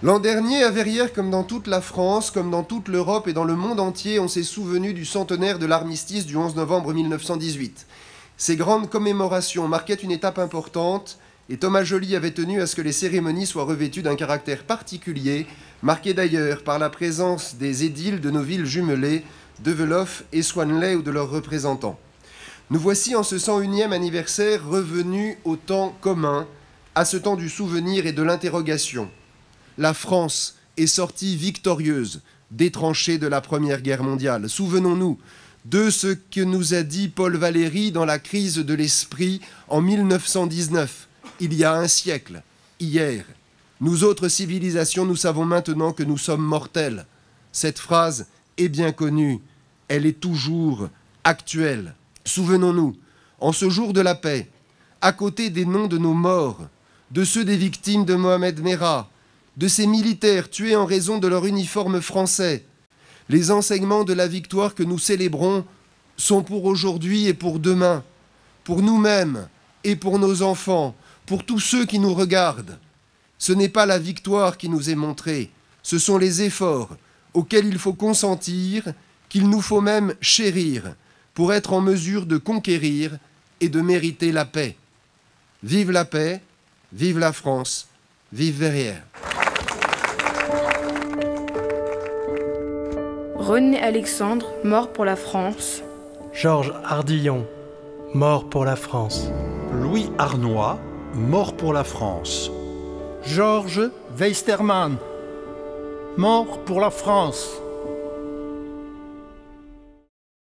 L'an dernier, à Verrières, comme dans toute la France, comme dans toute l'Europe et dans le monde entier, on s'est souvenu du centenaire de l'armistice du 11 novembre 1918. Ces grandes commémorations marquaient une étape importante et Thomas Joly avait tenu à ce que les cérémonies soient revêtues d'un caractère particulier, marqué d'ailleurs par la présence des édiles de nos villes jumelées, Develoff et Swanley ou de leurs représentants. Nous voici en ce 101e anniversaire revenus au temps commun, à ce temps du souvenir et de l'interrogation. La France est sortie victorieuse des tranchées de la Première Guerre mondiale. Souvenons-nous de ce que nous a dit Paul Valéry dans la crise de l'esprit en 1919, il y a un siècle, hier. Nous autres civilisations, nous savons maintenant que nous sommes mortels. Cette phrase est bien connue, elle est toujours actuelle. Souvenons-nous, en ce jour de la paix, à côté des noms de nos morts, de ceux des victimes de Mohamed Merah, de ces militaires tués en raison de leur uniforme français, les enseignements de la victoire que nous célébrons sont pour aujourd'hui et pour demain, pour nous-mêmes et pour nos enfants, pour tous ceux qui nous regardent. Ce n'est pas la victoire qui nous est montrée, ce sont les efforts auxquels il faut consentir, qu'il nous faut même chérir, pour être en mesure de conquérir et de mériter la paix. Vive la paix, vive la France, vive Verrières. René Alexandre, mort pour la France. Georges Hardillon, mort pour la France. Louis Arnois, mort pour la France. Georges Weistermann, mort pour la France.